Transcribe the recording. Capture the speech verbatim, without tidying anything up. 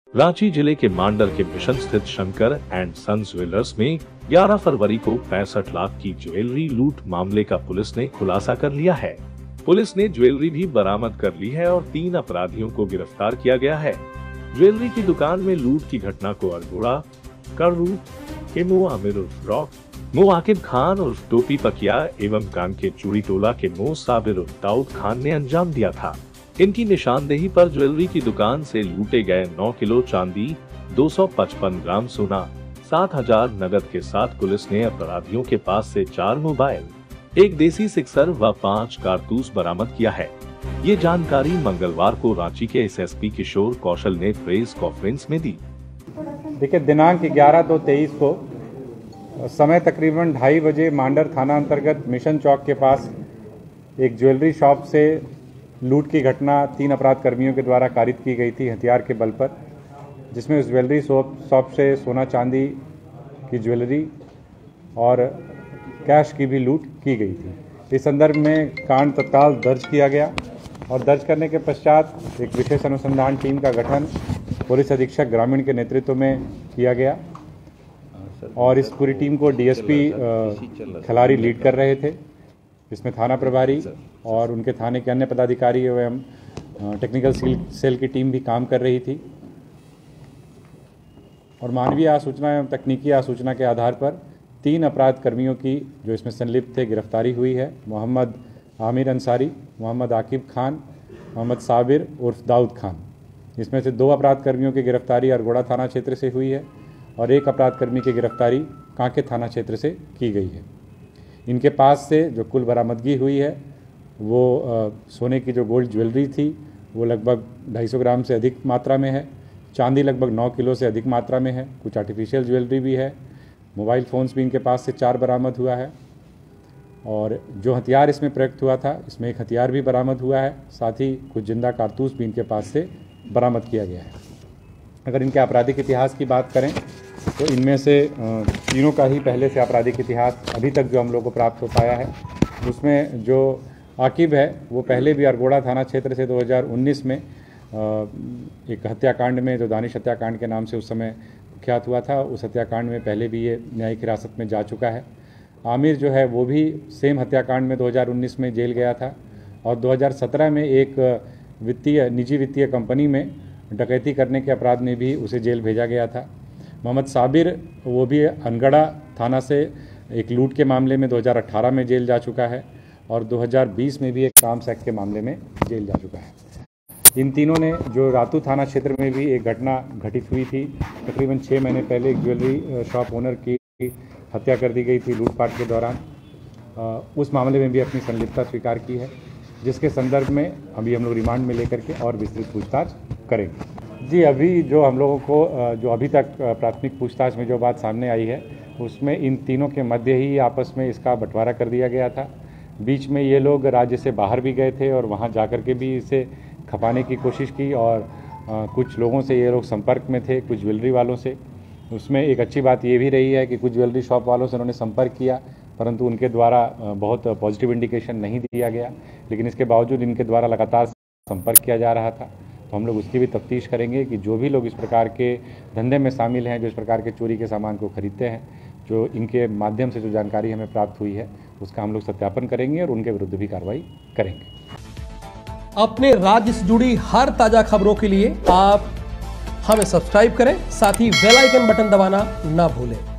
रांची जिले के मांडर के मिशन स्थित शंकर एंड सन्स ज्वेलर्स में ग्यारह फरवरी को पैंसठ लाख की ज्वेलरी लूट मामले का पुलिस ने खुलासा कर लिया है। पुलिस ने ज्वेलरी भी बरामद कर ली है और तीन अपराधियों को गिरफ्तार किया गया है। ज्वेलरी की दुकान में लूट की घटना को अरगोड़ा कर्रू के मो आमिर उर्फ रॉक, मो आकिब खान उर्फ टोपी पकिया एवं कान के चूड़ी टोला के मो साबिर उर्फ दाऊद खान ने अंजाम दिया था। इनकी निशानदेही पर ज्वेलरी की दुकान से लूटे गए नौ किलो चांदी, दो सौ पचपन ग्राम सोना, सात हजार नगद के साथ पुलिस ने अपराधियों के पास से चार मोबाइल, एक देसी सिक्सर व पाँच कारतूस बरामद किया है। ये जानकारी मंगलवार को रांची के एसएसपी किशोर कौशल ने प्रेस कॉन्फ्रेंस में दी। देखिए, दिनांक ग्यारह दो तेईस को समय तकरीबन ढाई बजे मांडर थाना अंतर्गत मिशन चौक के पास एक ज्वेलरी शॉप से लूट की घटना तीन अपराध कर्मियों के द्वारा कारित की गई थी हथियार के बल पर, जिसमें उस ज्वेलरी शॉप से सोना चांदी की ज्वेलरी और कैश की भी लूट की गई थी। इस संदर्भ में कांड तत्काल दर्ज किया गया और दर्ज करने के पश्चात एक विशेष अनुसंधान टीम का गठन पुलिस अधीक्षक ग्रामीण के नेतृत्व में किया गया और इस पूरी टीम को डीएसपी खिलाड़ी लीड कर रहे थे, जिसमें थाना प्रभारी और उनके थाने के अन्य पदाधिकारी एवं टेक्निकल सेल की टीम भी काम कर रही थी। और मानवीय आसूचना एवं तकनीकी आसूचना के आधार पर तीन अपराध कर्मियों की जो इसमें संलिप्त थे गिरफ्तारी हुई है। मोहम्मद आमिर अंसारी, मोहम्मद आकिब खान, मोहम्मद साबिर उर्फ दाऊद खान। इसमें से दो अपराध कर्मियों की गिरफ्तारी अरगोड़ा थाना क्षेत्र से हुई है और एक अपराध कर्मी की गिरफ्तारी कांके थाना क्षेत्र से की गई है। इनके पास से जो कुल बरामदगी हुई है वो आ, सोने की जो गोल्ड ज्वेलरी थी वो लगभग ढाई सौ ग्राम से अधिक मात्रा में है, चांदी लगभग नौ किलो से अधिक मात्रा में है, कुछ आर्टिफिशियल ज्वेलरी भी है, मोबाइल फ़ोन्स भी इनके पास से चार बरामद हुआ है और जो हथियार इसमें प्रयुक्त हुआ था इसमें एक हथियार भी बरामद हुआ है, साथ ही कुछ जिंदा कारतूस भी इनके पास से बरामद किया गया है। अगर इनके आपराधिक इतिहास की बात करें तो इनमें से तीनों का ही पहले से आपराधिक इतिहास अभी तक जो हम लोग को प्राप्त हो पाया है, उसमें जो आकिब है वो पहले भी अरगोड़ा थाना क्षेत्र से दो हज़ार उन्नीस में एक हत्याकांड में जो दानिश हत्याकांड के नाम से उस समय कुख्यात हुआ था, उस हत्याकांड में पहले भी ये न्यायिक हिरासत में जा चुका है। आमिर जो है वो भी सेम हत्याकांड में दो हज़ार उन्नीस में जेल गया था और दो हज़ार सत्रह में एक वित्तीय निजी वित्तीय कंपनी में डकैती करने के अपराध में भी उसे जेल भेजा गया था। मोहम्मद साबिर वो भी अनगढ़ा थाना से एक लूट के मामले में दो हज़ार अठारह में जेल जा चुका है और दो हज़ार बीस में भी एक आर्म्स एक्ट के मामले में जेल जा चुका है। इन तीनों ने जो रातू थाना क्षेत्र में भी एक घटना घटित हुई थी, तकरीबन छः महीने पहले एक ज्वेलरी शॉप ओनर की हत्या कर दी गई थी लूटपाट के दौरान, उस मामले में भी अपनी संलिप्तता स्वीकार की है, जिसके संदर्भ में अभी हम लोग रिमांड में लेकर के और विस्तृत पूछताछ करेंगे। जी, अभी जो हम लोगों को जो अभी तक प्राथमिक पूछताछ में जो बात सामने आई है उसमें इन तीनों के मध्य ही आपस में इसका बंटवारा कर दिया गया था। बीच में ये लोग राज्य से बाहर भी गए थे और वहाँ जाकर के भी इसे खपाने की कोशिश की और आ, कुछ लोगों से ये लोग संपर्क में थे, कुछ ज्वेलरी वालों से। उसमें एक अच्छी बात ये भी रही है कि कुछ ज्वेलरी शॉप वालों से उन्होंने संपर्क किया, परंतु उनके द्वारा बहुत पॉजिटिव इंडिकेशन नहीं दिया गया, लेकिन इसके बावजूद इनके द्वारा लगातार संपर्क किया जा रहा था। तो हम लोग उसकी भी तफ्तीश करेंगे कि जो भी लोग इस प्रकार के धंधे में शामिल हैं, जो इस प्रकार के चोरी के सामान को खरीदते हैं, जो इनके माध्यम से जो जानकारी हमें प्राप्त हुई है उसका हम लोग सत्यापन करेंगे और उनके विरुद्ध भी कार्रवाई करेंगे। अपने राज्य से जुड़ी हर ताजा खबरों के लिए आप हमें सब्सक्राइब करें, साथ ही बेल आइकन बटन दबाना ना भूलें।